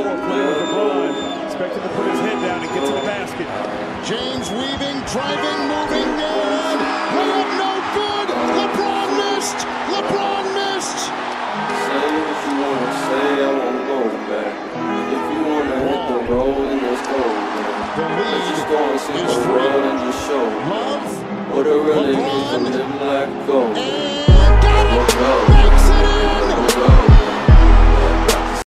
4 playing with LeBron. Expect him to put his head down and get to the basket. James weaving, driving, moving in. Layup no good. LeBron missed. LeBron missed. Say what you want to say, I won't go back. If you want to hit the road, then let's go, man. Let's just go and see the world and just show Love. what it really means to live like gold. And got it.